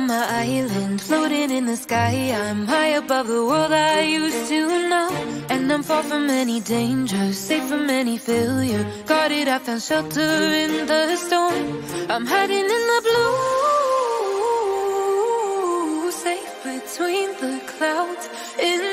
on my island, floating in the sky. I'm high above the world I used to know, and I'm far from any danger, safe from any failure. Guarded, I found shelter in the storm. I'm hiding in the blue, safe between the clouds. In